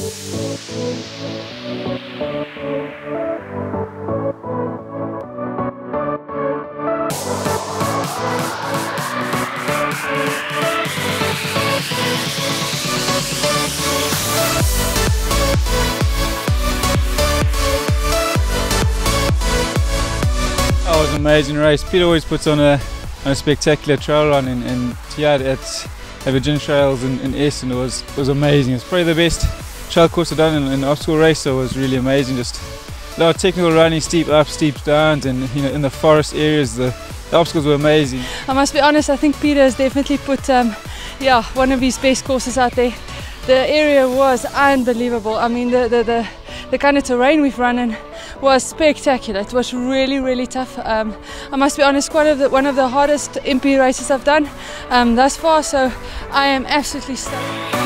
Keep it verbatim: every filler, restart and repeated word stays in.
That was an amazing race. Peter always puts on a, on a spectacular trail run, and, and here at Virgin Trails in, in Essen it was, was amazing. It's probably the best trail course I've done in, in an obstacle race, so it was really amazing. Just a lot of technical running, steep ups, steep downs, and you know, in the forest areas the, the obstacles were amazing. I must be honest, I think Peter has definitely put um, yeah, one of his best courses out there. The area was unbelievable. I mean, the, the, the, the kind of terrain we've run in was spectacular. It was really, really tough. Um, I must be honest, quite of the, one of the hardest M P races I've done um, thus far, so I am absolutely stunned.